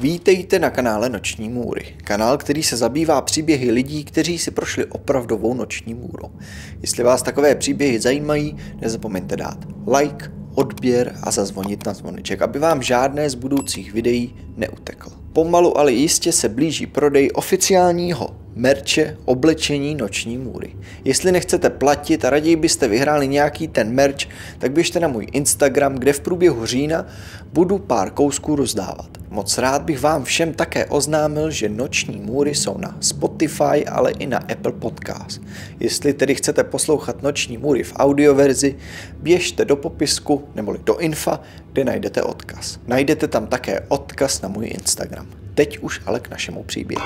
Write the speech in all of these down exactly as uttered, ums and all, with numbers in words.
Vítejte na kanále Noční můry. Kanál, který se zabývá příběhy lidí, kteří si prošli opravdovou noční můru. Jestli vás takové příběhy zajímají, nezapomeňte dát like, odběr a zazvonit na zvoneček, aby vám žádné z budoucích videí neutekl. Pomalu, ale jistě se blíží prodej oficiálního merče oblečení Noční můry. Jestli nechcete platit a raději byste vyhráli nějaký ten merč, tak běžte na můj Instagram, kde v průběhu října budu pár kousků rozdávat. Moc rád bych vám všem také oznámil, že Noční můry jsou na Spotify, ale i na Apple Podcast. Jestli tedy chcete poslouchat Noční můry v audioverzi, běžte do popisku neboli do infa, kde najdete odkaz. Najdete tam také odkaz na můj Instagram. Teď už ale k našemu příběhu.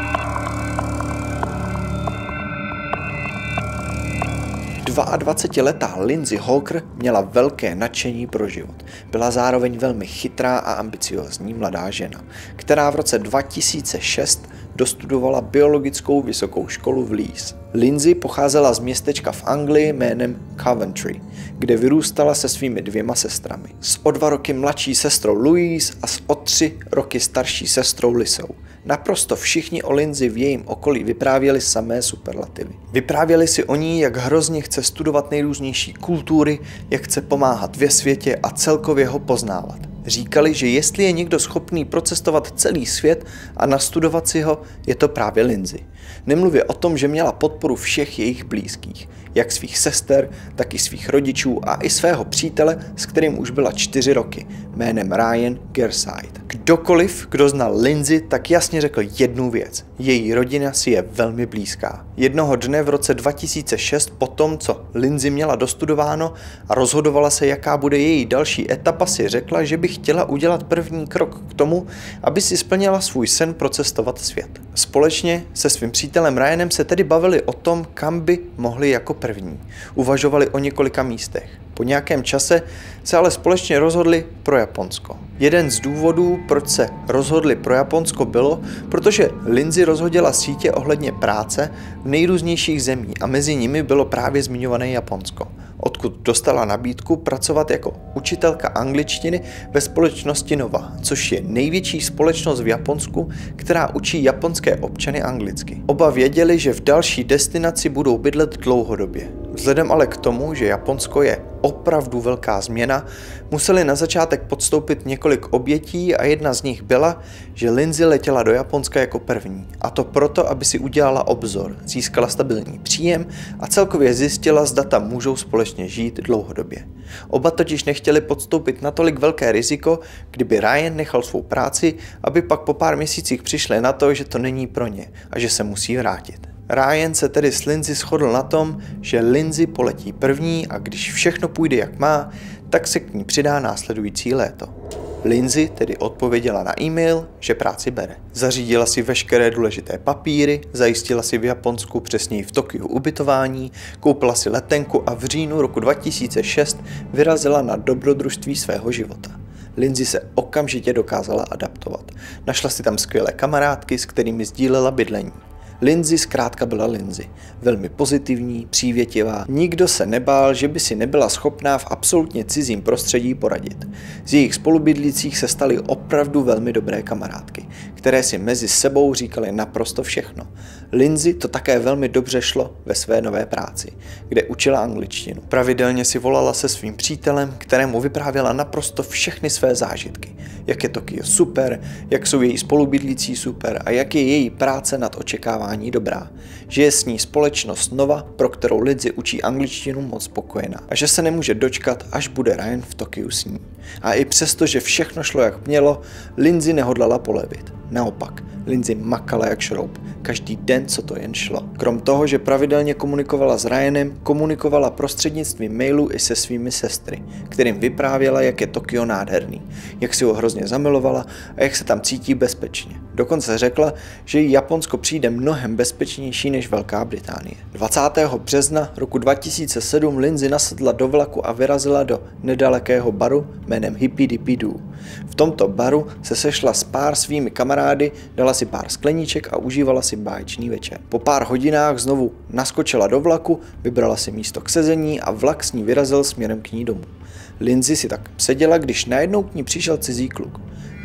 dvaadvacetiletá Lindsay Hawker měla velké nadšení pro život. Byla zároveň velmi chytrá a ambiciózní mladá žena, která v roce dva tisíce šest dostudovala biologickou vysokou školu v Leeds. Lindsay pocházela z městečka v Anglii jménem Coventry, kde vyrůstala se svými dvěma sestrami. S o dva roky mladší sestrou Louise a s o tři roky starší sestrou Lisou. Naprosto všichni o Lindsay v jejím okolí vyprávěli samé superlativy. Vyprávěli si o ní, jak hrozně chce studovat nejrůznější kultury, jak chce pomáhat ve světě a celkově ho poznávat. Říkali, že jestli je někdo schopný procestovat celý svět a nastudovat si ho, je to právě Lindsay. Nemluvě o tom, že měla podporu všech jejich blízkých, jak svých sester, tak i svých rodičů a i svého přítele, s kterým už byla čtyři roky, jménem Ryan Gearside. Kdokoliv, kdo znal Lindsay, tak jasně řekl jednu věc. Její rodina si je velmi blízká. Jednoho dne v roce dva tisíce šest, po tom, co Lindsay měla dostudováno a rozhodovala se, jaká bude její další etapa, si řekla, že by chtěla udělat první krok k tomu, aby si splnila svůj sen procestovat svět. Společně se svým přítelem Ryanem se tedy bavili o tom, kam by mohli jako první. Uvažovali o několika místech. Po nějakém čase se ale společně rozhodli pro Japonsko. Jeden z důvodů, proč se rozhodli pro Japonsko, bylo, protože Lindsay rozhodila sítě ohledně práce v nejrůznějších zemí a mezi nimi bylo právě zmiňované Japonsko, odkud dostala nabídku pracovat jako učitelka angličtiny ve společnosti Nova, což je největší společnost v Japonsku, která učí japonské občany anglicky. Oba věděli, že v další destinaci budou bydlet dlouhodobě. Vzhledem ale k tomu, že Japonsko je opravdu velká změna, museli na začátek podstoupit několik obětí a jedna z nich byla, že Lindsay letěla do Japonska jako první. A to proto, aby si udělala obzor, získala stabilní příjem a celkově zjistila, zda tam můžou společně žít dlouhodobě. Oba totiž nechtěli podstoupit natolik velké riziko, kdyby Ryan nechal svou práci, aby pak po pár měsících přišli na to, že to není pro ně a že se musí vrátit. Ryan se tedy s Lindsay shodl na tom, že Lindsay poletí první a když všechno půjde jak má, tak se k ní přidá následující léto. Lindsay tedy odpověděla na e-mail, že práci bere. Zařídila si veškeré důležité papíry, zajistila si v Japonsku, přesněji v Tokiu, ubytování, koupila si letenku a v říjnu roku dva tisíce šest vyrazila na dobrodružství svého života. Lindsay se okamžitě dokázala adaptovat. Našla si tam skvělé kamarádky, s kterými sdílela bydlení. Lindsay zkrátka byla Lindsay. Velmi pozitivní, přívětivá. Nikdo se nebál, že by si nebyla schopná v absolutně cizím prostředí poradit. Z jejich spolubydlících se staly opravdu velmi dobré kamarádky, které si mezi sebou říkaly naprosto všechno. Lindsay to také velmi dobře šlo ve své nové práci, kde učila angličtinu. Pravidelně si volala se svým přítelem, kterému vyprávěla naprosto všechny své zážitky. Jak je Tokio super, jak jsou její spolubydlící super a jak je její práce nad očekávání dobrá. Že je s ní společnost Nova, pro kterou Lindsay učí angličtinu, moc spokojená. A že se nemůže dočkat, až bude Ryan v Tokiu s ní. A i přesto, že všechno šlo jak mělo, Lindsay nehodlala polevit. Naopak, Lindsay makala jak šroub. Každý den, co to jen šlo. Krom toho, že pravidelně komunikovala s Ryanem, komunikovala prostřednictvím mailů i se svými sestry, kterým vyprávěla, jak je Tokio nádherný, jak si ho hrozně zamilovala a jak se tam cítí bezpečně. Dokonce řekla, že jí Japonsko přijde mnohem bezpečnější než Velká Británie. dvacátého března roku dva tisíce sedm Lindsay nasedla do vlaku a vyrazila do nedalekého baru jménem Hippy Dippy Doo. V tomto baru se sešla s pár svými kamarády, dala si pár skleníček a užívala si báječný večer. Po pár hodinách znovu naskočila do vlaku, vybrala si místo k sezení a vlak s ní vyrazil směrem k ní domů. Lindsay si tak seděla, když najednou k ní přišel cizí kluk.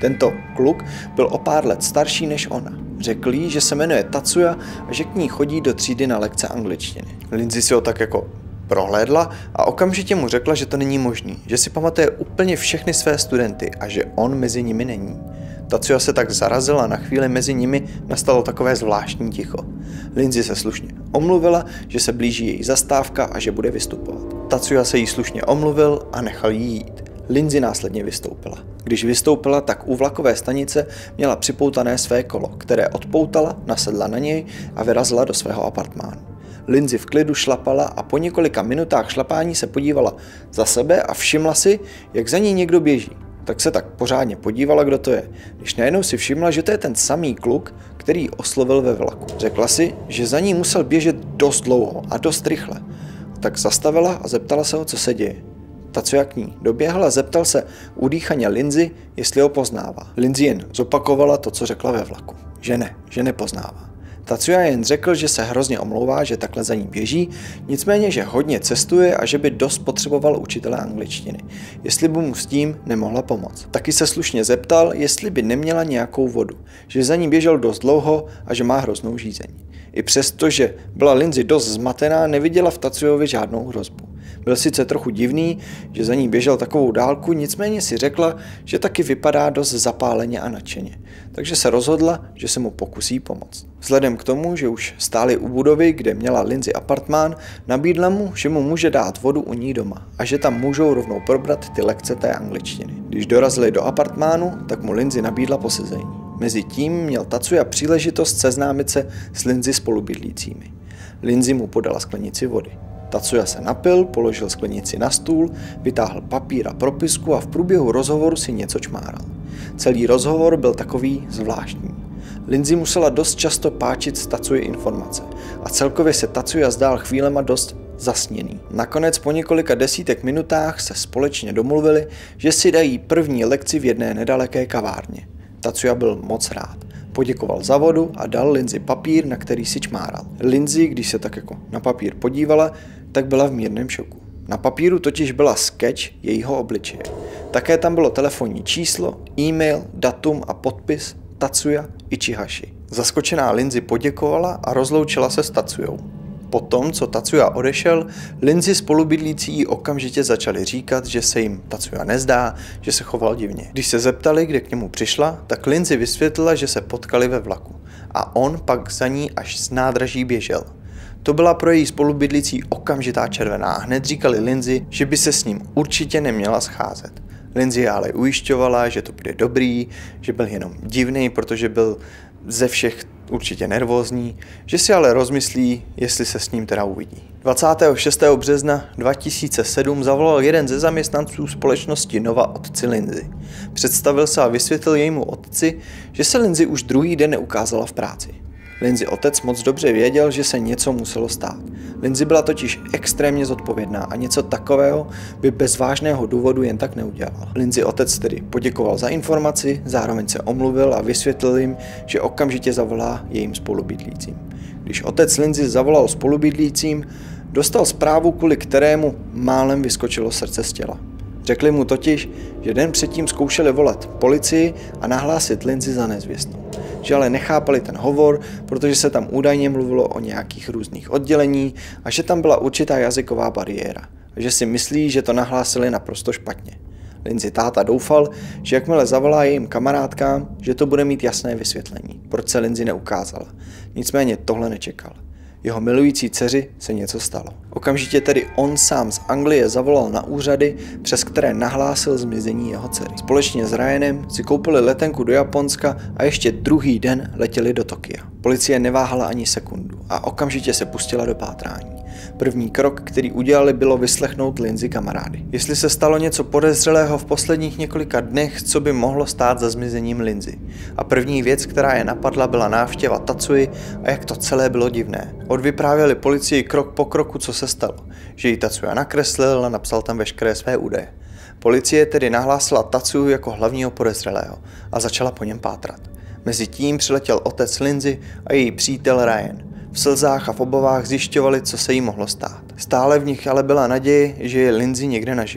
Tento kluk byl o pár let starší než ona. Řekl jí, že se jmenuje Tatsuya a že k ní chodí do třídy na lekce angličtiny. Lindsay si ho tak jako prohlédla a okamžitě mu řekla, že to není možný, že si pamatuje úplně všechny své studenty a že on mezi nimi není. Tatsuya se tak zarazil a na chvíli mezi nimi nastalo takové zvláštní ticho. Lindsay se slušně omluvila, že se blíží její zastávka a že bude vystupovat. Tatsuya se jí slušně omluvil a nechal jí jít. Lindsay následně vystoupila. Když vystoupila, tak u vlakové stanice měla připoutané své kolo, které odpoutala, nasedla na něj a vyrazila do svého apartmánu. Lindsay v klidu šlapala a po několika minutách šlapání se podívala za sebe a všimla si, jak za ní někdo běží. Tak se tak pořádně podívala, kdo to je, když najednou si všimla, že to je ten samý kluk, který ji oslovil ve vlaku. Řekla si, že za ní musel běžet dost dlouho a dost rychle. Tak zastavila a zeptala se ho, co se děje. Tatsuya k ní doběhl a zeptal se udýchaně Lindsay, jestli ho poznává. Lindsay jen zopakovala to, co řekla ve vlaku. Že ne, že nepoznává. Tatsuya jen řekl, že se hrozně omlouvá, že takhle za ní běží, nicméně, že hodně cestuje a že by dost potřeboval učitele angličtiny, jestli by mu s tím nemohla pomoct. Taky se slušně zeptal, jestli by neměla nějakou vodu, že za ní běžel dost dlouho a že má hroznou žízeň. I přesto, že byla Lindsay dost zmatená, neviděla v Tatsuyovi žádnou hrozbu. Byl sice trochu divný, že za ní běžel takovou dálku, nicméně si řekla, že taky vypadá dost zapáleně a nadšeně. Takže se rozhodla, že se mu pokusí pomoct. Vzhledem k tomu, že už stáli u budovy, kde měla Lindsay apartmán, nabídla mu, že mu může dát vodu u ní doma a že tam můžou rovnou probrat ty lekce té angličtiny. Když dorazili do apartmánu, tak mu Lindsay nabídla posezení. Mezitím měl Tatsuya příležitost seznámit se s Lindsay spolubydlícími. Lindsay mu podala sklenici vody. Tatsuya se napil, položil sklenici na stůl, vytáhl papír a propisku a v průběhu rozhovoru si něco čmáral. Celý rozhovor byl takový zvláštní. Lindsay musela dost často páčit z Tatsuy informace a celkově se Tatsuya zdál chvílema dost zasněný. Nakonec po několika desítek minutách se společně domluvili, že si dají první lekci v jedné nedaleké kavárně. Tatsuya byl moc rád. Poděkoval za vodu a dal Lindsay papír, na který si čmáral. Lindsay, když se tak jako na papír podívala, tak byla v mírném šoku. Na papíru totiž byla sketch jejího obličeje. Také tam bylo telefonní číslo, e-mail, datum a podpis Tatsuya Ichihashi. Zaskočená Lindsay poděkovala a rozloučila se s Tatsuyou. Potom, co Tatsuya odešel, Lindsay spolubydlící jí okamžitě začali říkat, že se jim Tatsuya nezdá, že se choval divně. Když se zeptali, kde k němu přišla, tak Lindsay vysvětlila, že se potkali ve vlaku a on pak za ní až z nádraží běžel. To byla pro její spolubydlící okamžitá červená a hned říkali Lindsay, že by se s ním určitě neměla scházet. Lindsay ale ujišťovala, že to bude dobrý, že byl jenom divný, protože byl ze všech určitě nervózní, že si ale rozmyslí, jestli se s ním teda uvidí. dvacátého šestého března dva tisíce sedm zavolal jeden ze zaměstnanců společnosti Nova otci Lindsay. Představil se a vysvětlil jejímu otci, že se Lindsay už druhý den neukázala v práci. Lindsay otec moc dobře věděl, že se něco muselo stát. Lindsay byla totiž extrémně zodpovědná a něco takového by bez vážného důvodu jen tak neudělala. Lindsay otec tedy poděkoval za informaci, zároveň se omluvil a vysvětlil jim, že okamžitě zavolá jejím spolubydlícím. Když otec Lindsay zavolal spolubydlícím, dostal zprávu, kvůli kterému málem vyskočilo srdce z těla. Řekli mu totiž, že den předtím zkoušeli volat policii a nahlásit Lindsay za nezvěstnou. Že ale nechápali ten hovor, protože se tam údajně mluvilo o nějakých různých oddělení a že tam byla určitá jazyková bariéra. A že si myslí, že to nahlásili naprosto špatně. Lindsay táta doufal, že jakmile zavolá jejím kamarádkám, že to bude mít jasné vysvětlení, proč se Lindsay neukázala. Nicméně tohle nečekal. Jeho milující dceři se něco stalo. Okamžitě tedy on sám z Anglie zavolal na úřady, přes které nahlásil zmizení jeho dcery. Společně s Ryanem si koupili letenku do Japonska a ještě druhý den letěli do Tokia. Policie neváhala ani sekundu a okamžitě se pustila do pátrání. První krok, který udělali, bylo vyslechnout Lindsay kamarády. Jestli se stalo něco podezřelého v posledních několika dnech, co by mohlo stát za zmizením Lindsay. A první věc, která je napadla, byla návštěva Tatsuy a jak to celé bylo divné. Odvyprávěli policii krok po kroku, co se stalo. Že ji Tatsuya nakreslil a napsal tam veškeré své údaje. Policie tedy nahlásila Tatsuyu jako hlavního podezřelého a začala po něm pátrat. Mezitím přiletěl otec Lindsay a její přítel Ryan. V slzách a v obavách zjišťovali, co se jí mohlo stát. Stále v nich ale byla naděje, že je Lindsay někde naživu.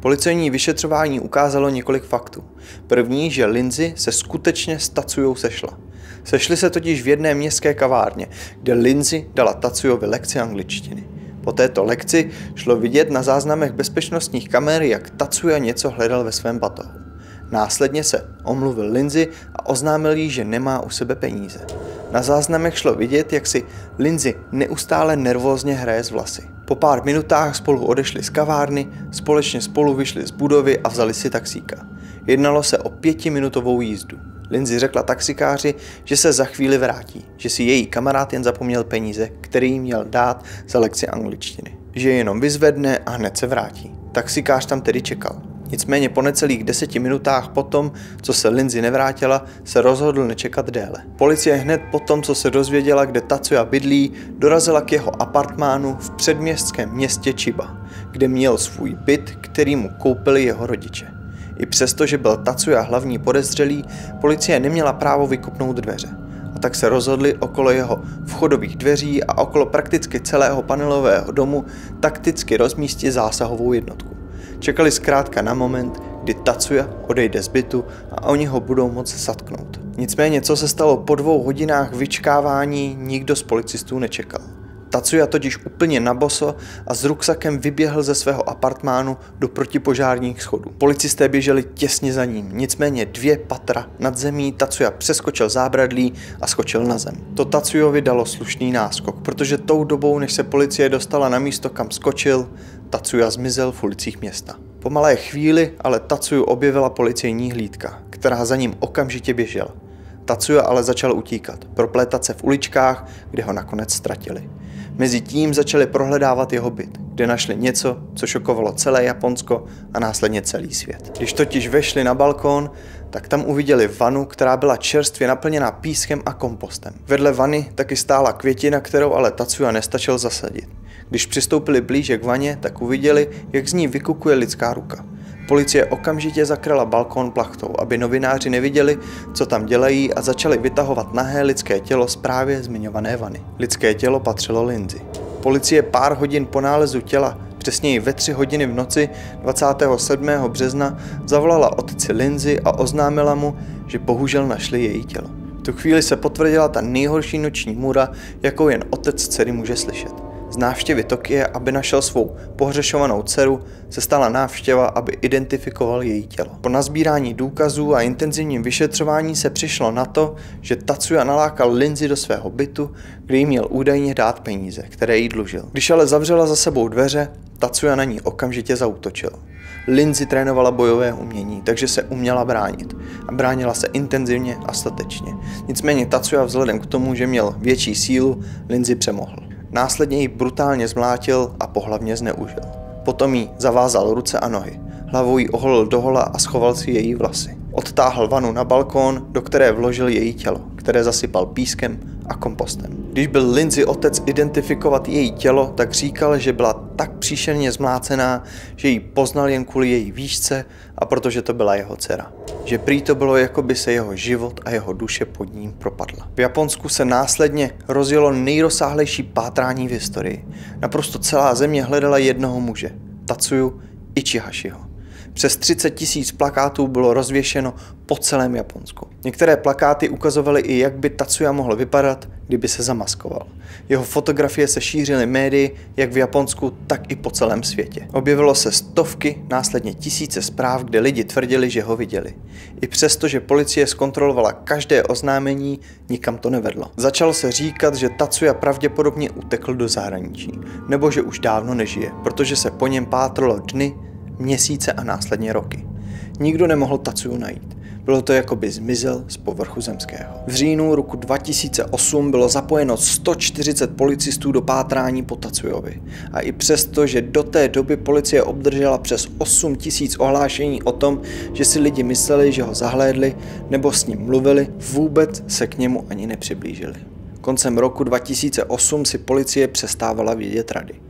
Policejní vyšetřování ukázalo několik faktů. První, že Lindsay se skutečně s Tatsujou sešla. Sešli se totiž v jedné městské kavárně, kde Lindsay dala Tatsujovi lekci angličtiny. Po této lekci šlo vidět na záznamech bezpečnostních kamer, jak Tatsuja něco hledal ve svém batohu. Následně se omluvil Lindsay a oznámil jí, že nemá u sebe peníze. Na záznamech šlo vidět, jak si Lindsay neustále nervózně hraje s vlasy. Po pár minutách spolu odešli z kavárny, společně spolu vyšli z budovy a vzali si taxíka. Jednalo se o pětiminutovou jízdu. Lindsay řekla taxikáři, že se za chvíli vrátí, že si její kamarád jen zapomněl peníze, které jí měl dát za lekci angličtiny. Že je jenom vyzvedne a hned se vrátí. Taxikář tam tedy čekal. Nicméně po necelých deseti minutách potom, co se Lindsay nevrátila, se rozhodl nečekat déle. Policie hned potom, co se dozvěděla, kde Tatsuja bydlí, dorazila k jeho apartmánu v předměstském městě Chiba, kde měl svůj byt, který mu koupili jeho rodiče. I přesto, že byl Tatsuja hlavní podezřelý, policie neměla právo vykopnout dveře. A tak se rozhodli okolo jeho vchodových dveří a okolo prakticky celého panelového domu takticky rozmístit zásahovou jednotku. Čekali zkrátka na moment, kdy Tatsuja odejde z bytu a oni ho budou moct zatknout. Nicméně, co se stalo po dvou hodinách vyčkávání, nikdo z policistů nečekal. Tatsuja totiž úplně naboso a s ruksakem vyběhl ze svého apartmánu do protipožárních schodů. Policisté běželi těsně za ním, nicméně dvě patra nad zemí Tatsuja přeskočil zábradlí a skočil na zem. To Tatsujovi dalo slušný náskok, protože tou dobou, než se policie dostala na místo, kam skočil, Tatsuja zmizel v ulicích města. Po malé chvíli ale Tatsuju objevila policejní hlídka, která za ním okamžitě běžela. Tatsuja ale začal utíkat, proplétat se v uličkách, kde ho nakonec ztratili. Mezitím začali prohledávat jeho byt, kde našli něco, co šokovalo celé Japonsko a následně celý svět. Když totiž vešli na balkón, tak tam uviděli vanu, která byla čerstvě naplněná pískem a kompostem. Vedle vany taky stála květina, kterou ale Tatsuja nestačil zasadit. Když přistoupili blíže k vaně, tak uviděli, jak z ní vykukuje lidská ruka. Policie okamžitě zakryla balkón plachtou, aby novináři neviděli, co tam dělají, a začali vytahovat nahé lidské tělo z právě zmiňované vany. Lidské tělo patřilo Lindsay. Policie pár hodin po nálezu těla, přesněji ve tři hodiny v noci dvacátého sedmého března, zavolala otci Lindsay a oznámila mu, že bohužel našli její tělo. V tu chvíli se potvrdila ta nejhorší noční můra, jakou jen otec dcery může slyšet. Z návštěvy Tokia, aby našel svou pohřešovanou dceru, se stala návštěva, aby identifikoval její tělo. Po nazbírání důkazů a intenzivním vyšetřování se přišlo na to, že Tatsuja nalákal Lindsay do svého bytu, kde jí měl údajně dát peníze, které jí dlužil. Když ale zavřela za sebou dveře, Tatsuja na ní okamžitě zaútočil. Lindsay trénovala bojové umění, takže se uměla bránit. A bránila se intenzivně a statečně. Nicméně Tatsuja vzhledem k tomu, že měl větší sílu, Lindsay přemohl. Následně ji brutálně zmlátil a pohlavně zneužil. Potom jí zavázal ruce a nohy. Hlavou ji oholil dohola a schoval si její vlasy. Odtáhl vanu na balkón, do které vložil její tělo, které zasypal pískem a kompostem. Když byl Lindsay otec identifikovat její tělo, tak říkal, že byla tak příšerně zmlácená, že ji poznal jen kvůli její výšce a protože to byla jeho dcera. Že prý to bylo, jako by se jeho život a jeho duše pod ním propadla. V Japonsku se následně rozjelo nejrozsáhlejší pátrání v historii. Naprosto celá země hledala jednoho muže, Tatsuju Ichihashiho. Přes třicet tisíc plakátů bylo rozvěšeno po celém Japonsku. Některé plakáty ukazovaly i, jak by Tatsuja mohl vypadat, kdyby se zamaskoval. Jeho fotografie se šířily médii jak v Japonsku, tak i po celém světě. Objevilo se stovky, následně tisíce zpráv, kde lidi tvrdili, že ho viděli. I přesto, že policie zkontrolovala každé oznámení, nikam to nevedlo. Začalo se říkat, že Tatsuja pravděpodobně utekl do zahraničí, nebo že už dávno nežije, protože se po něm pátralo dny, měsíce a následně roky. Nikdo nemohl Tatsuju najít. Bylo to, jako by zmizel z povrchu zemského. V říjnu roku dva tisíce osm bylo zapojeno sto čtyřicet policistů do pátrání po Tatsujovi. A i přesto, že do té doby policie obdržela přes osm tisíc ohlášení o tom, že si lidi mysleli, že ho zahlédli nebo s ním mluvili, vůbec se k němu ani nepřiblížili. Koncem roku dva tisíce osm si policie přestávala vědět rady.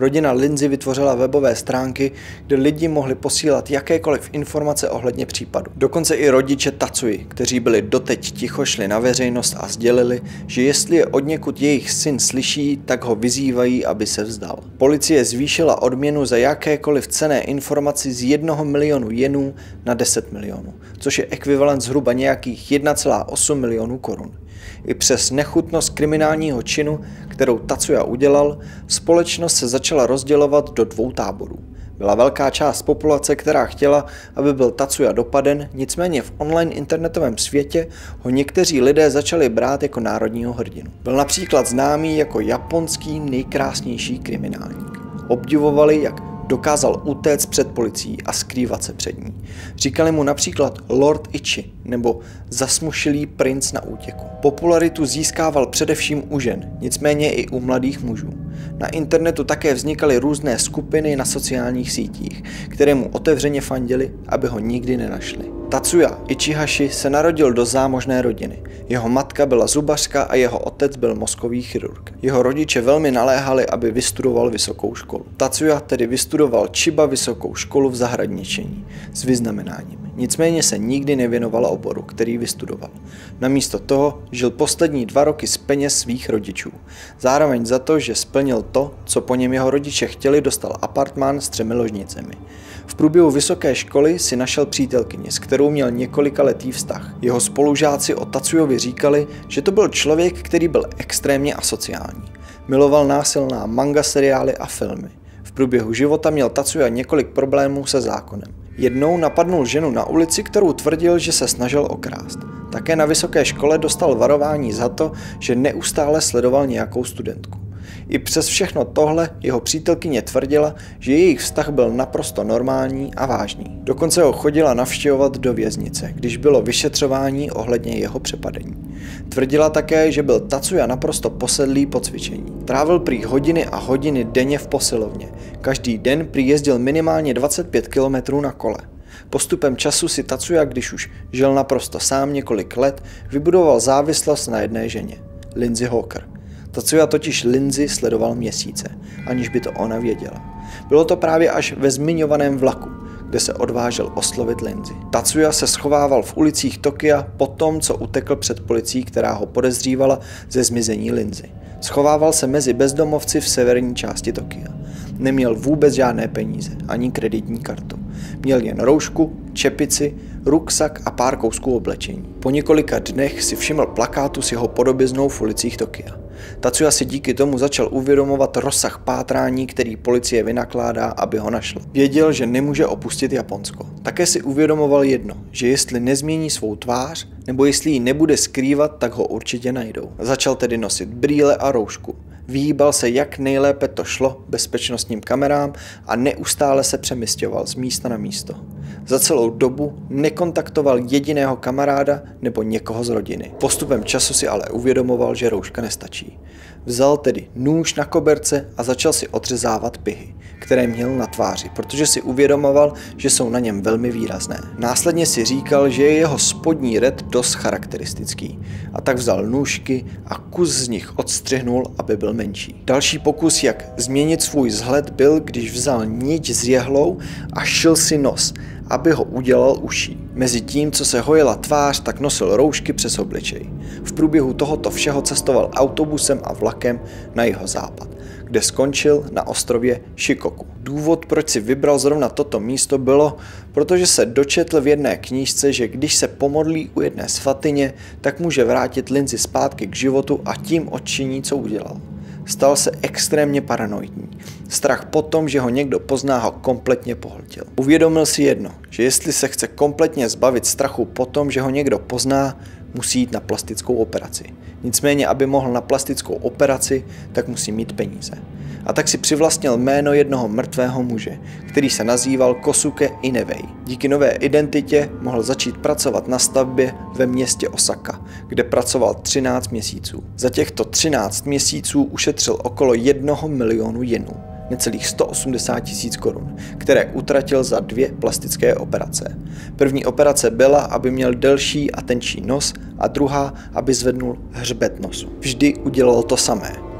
Rodina Lindsay vytvořila webové stránky, kde lidi mohli posílat jakékoliv informace ohledně případu. Dokonce i rodiče Tatsuji, kteří byli doteď ticho, šli na veřejnost a sdělili, že jestli je odněkud jejich syn slyší, tak ho vyzývají, aby se vzdal. Policie zvýšila odměnu za jakékoliv cenné informaci z jednoho milionu jenů na deset milionů, což je ekvivalent zhruba nějakých jedna celá osm milionů korun. I přes nechutnost kriminálního činu, kterou Tatsuya udělal, společnost se začala rozdělovat do dvou táborů. Byla velká část populace, která chtěla, aby byl Tatsuya dopaden, nicméně v online internetovém světě ho někteří lidé začali brát jako národního hrdinu. Byl například známý jako japonský nejkrásnější kriminálník. Obdivovali, jak dokázal utéct před policií a skrývat se před ní. Říkali mu například Lord Ichi nebo zasmušilý princ na útěku. Popularitu získával především u žen, nicméně i u mladých mužů. Na internetu také vznikaly různé skupiny na sociálních sítích, které mu otevřeně fandili, aby ho nikdy nenašli. Tatsuya Ichihashi se narodil do zámožné rodiny. Jeho matka byla zubařka a jeho otec byl mozkový chirurg. Jeho rodiče velmi naléhali, aby vystudoval vysokou školu. Tatsuya tedy vystudoval Chiba vysokou školu v zahradničení s vyznamenáním. Nicméně se nikdy nevěnoval oboru, který vystudoval. Namísto toho žil poslední dva roky z peněz svých rodičů. Zároveň za to, že splnil to, co po něm jeho rodiče chtěli, dostal apartmán s třemi ložnicemi. V průběhu vysoké školy si našel přítelkyni, s kterou měl několikaletý vztah. Jeho spolužáci o Tatsuyovi říkali, že to byl člověk, který byl extrémně asociální. Miloval násilná manga seriály a filmy. V průběhu života měl Tatsuya několik problémů se zákonem. Jednou napadnul ženu na ulici, kterou tvrdil, že se snažil okrást. Také na vysoké škole dostal varování za to, že neustále sledoval nějakou studentku. I přes všechno tohle jeho přítelkyně tvrdila, že jejich vztah byl naprosto normální a vážný. Dokonce ho chodila navštěvovat do věznice, když bylo vyšetřování ohledně jeho přepadení. Tvrdila také, že byl Tatsuya naprosto posedlý po cvičení. Trávil prý hodiny a hodiny denně v posilovně. Každý den prý jezdil minimálně dvacet pět kilometrů na kole. Postupem času si Tatsuya, když už žil naprosto sám několik let, vybudoval závislost na jedné ženě, Lindsay Hawker. Tatsuya totiž Lindsay sledoval měsíce, aniž by to ona věděla. Bylo to právě až ve zmiňovaném vlaku, kde se odvážel oslovit Lindsay. Tatsuya se schovával v ulicích Tokia po tom, co utekl před policií, která ho podezřívala ze zmizení Lindsay. Schovával se mezi bezdomovci v severní části Tokia. Neměl vůbec žádné peníze, ani kreditní kartu. Měl jen roušku, čepici, ruksak a pár kousků oblečení. Po několika dnech si všiml plakátu s jeho podobiznou v ulicích Tokia. Tatsuya si díky tomu začal uvědomovat rozsah pátrání, který policie vynakládá, aby ho našla. Věděl, že nemůže opustit Japonsko. Také si uvědomoval jedno, že jestli nezmění svou tvář, nebo jestli ji nebude skrývat, tak ho určitě najdou. Začal tedy nosit brýle a roušku. Vyhýbal se, jak nejlépe to šlo, bezpečnostním kamerám a neustále se přemisťoval z místa na místo. Za celou dobu nekontaktoval jediného kamaráda nebo někoho z rodiny. Postupem času si ale uvědomoval, že rouška nestačí. Vzal tedy nůž na koberce a začal si odřezávat pihy, které měl na tváři, protože si uvědomoval, že jsou na něm velmi výrazné. Následně si říkal, že je jeho spodní red dost charakteristický, a tak vzal nůžky a kus z nich odstřihnul, aby byl menší. Další pokus, jak změnit svůj vzhled, byl, když vzal niť s jehlou a šil si nos, aby ho udělal uší. Mezi tím, co se hojila tvář, tak nosil roušky přes obličej. V průběhu tohoto všeho cestoval autobusem a vlakem na jihozápad, kde skončil na ostrově Shikoku. Důvod, proč si vybral zrovna toto místo, bylo, protože se dočetl v jedné knížce, že když se pomodlí u jedné svatyně, tak může vrátit Lindsay zpátky k životu a tím odčiní, co udělal. Stal se extrémně paranoidní. Strach po tom, že ho někdo pozná, ho kompletně pohltil. Uvědomil si jedno, že jestli se chce kompletně zbavit strachu po tom, že ho někdo pozná, musí jít na plastickou operaci. Nicméně, aby mohl na plastickou operaci, tak musí mít peníze. A tak si přivlastnil jméno jednoho mrtvého muže, který se nazýval Kosuke Inewei. Díky nové identitě mohl začít pracovat na stavbě ve městě Osaka, kde pracoval třináct měsíců. Za těchto třináct měsíců ušetřil okolo jednoho milionu jenů, necelých sto osmdesát tisíc korun, které utratil za dvě plastické operace. První operace byla, aby měl delší a tenčí nos, a druhá, aby zvednul hřbet nosu. Vždy udělal to samé.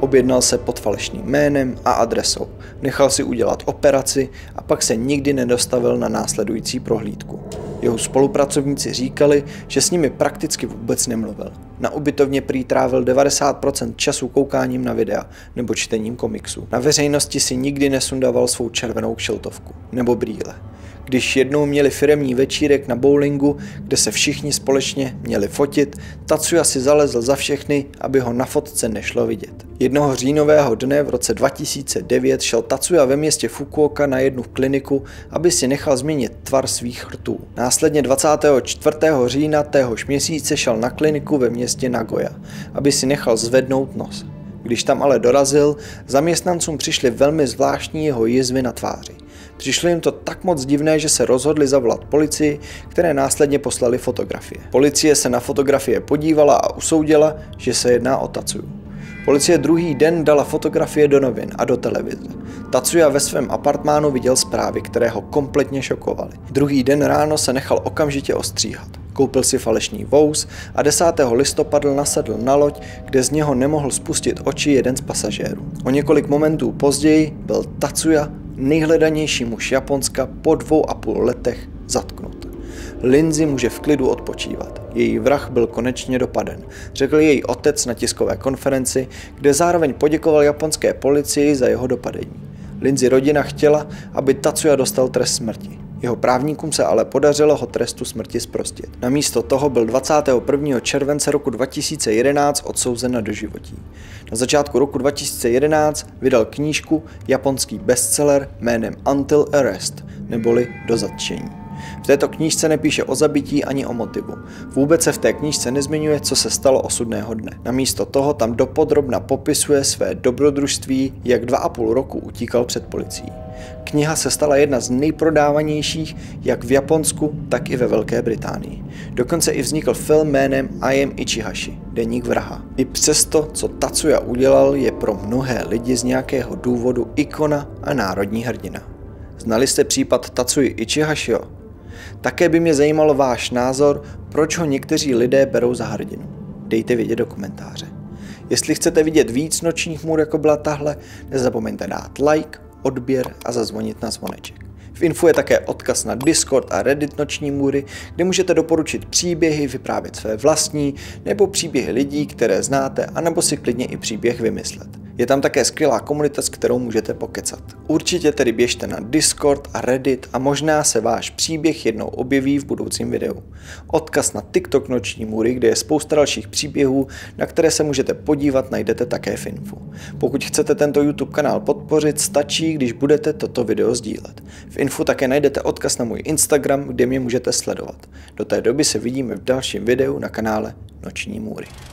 Objednal se pod falešným jménem a adresou, nechal si udělat operaci a pak se nikdy nedostavil na následující prohlídku. Jeho spolupracovníci říkali, že s nimi prakticky vůbec nemluvil. Na ubytovně prý trávil devadesát procent času koukáním na videa nebo čtením komiksů. Na veřejnosti si nikdy nesundával svou červenou kšiltovku nebo brýle. Když jednou měli firemní večírek na bowlingu, kde se všichni společně měli fotit, Tatsuya si zalezl za všechny, aby ho na fotce nešlo vidět. Jednoho říjnového dne v roce dva tisíce devět šel Tatsuya ve městě Fukuoka na jednu kliniku, aby si nechal změnit tvar svých rtů. Následně dvacátého čtvrtého října téhož měsíce šel na kliniku ve městě Nagoya, aby si nechal zvednout nos. Když tam ale dorazil, zaměstnancům přišly velmi zvláštní jeho jizvy na tváři. Přišlo jim to tak moc divné, že se rozhodli zavolat policii, které následně poslali fotografie. Policie se na fotografie podívala a usoudila, že se jedná o Tatsuyu. Policie druhý den dala fotografie do novin a do televize. Tatsuya ve svém apartmánu viděl zprávy, které ho kompletně šokovaly. Druhý den ráno se nechal okamžitě ostříhat. Koupil si falešný vůz a desátého listopadu nasedl na loď, kde z něho nemohl spustit oči jeden z pasažérů. O několik momentů později byl Tatsuya, nejhledanější muž Japonska, po dvou a půl letech zatknut. Lindsay může v klidu odpočívat. Její vrah byl konečně dopaden, řekl její otec na tiskové konferenci, kde zároveň poděkoval japonské policii za jeho dopadení. Lindsay rodina chtěla, aby Tatsuya dostal trest smrti. Jeho právníkům se ale podařilo ho trestu smrti zprostit. Namísto toho byl dvacátého prvního července roku dva tisíce jedenáct odsouzen na doživotí. Na začátku roku dva tisíce jedenáct vydal knížku, japonský bestseller jménem Until Arrest, neboli Do zatčení. V této knížce nepíše o zabití ani o motivu. Vůbec se v té knížce nezmiňuje, co se stalo osudného dne. Namísto toho tam dopodrobna popisuje své dobrodružství, jak dva a půl roku utíkal před policií. Kniha se stala jedna z nejprodávanějších jak v Japonsku, tak i ve Velké Británii. Dokonce i vznikl film jménem I Am Ichihashi, Deník vraha. I přesto, co Tatsuya udělal, je pro mnohé lidi z nějakého důvodu ikona a národní hrdina. Znali jste případ Tatsuyi Ichihashiho? Také by mě zajímalo váš názor, proč ho někteří lidé berou za hrdinu. Dejte vědět do komentáře. Jestli chcete vidět víc nočních můr, jako byla tahle, nezapomeňte dát like, odběr a zazvonit na zvoneček. V info je také odkaz na Discord a Reddit Noční můry, kde můžete doporučit příběhy, vyprávět své vlastní, nebo příběhy lidí, které znáte, anebo si klidně i příběh vymyslet. Je tam také skvělá komunita, s kterou můžete pokecat. Určitě tedy běžte na Discord a Reddit a možná se váš příběh jednou objeví v budoucím videu. Odkaz na TikTok Noční můry, kde je spousta dalších příběhů, na které se můžete podívat, najdete také v info. Pokud chcete tento YouTube kanál podpořit, stačí, když budete toto video sdílet. V info také najdete odkaz na můj Instagram, kde mě můžete sledovat. Do té doby se vidíme v dalším videu na kanále Noční můry.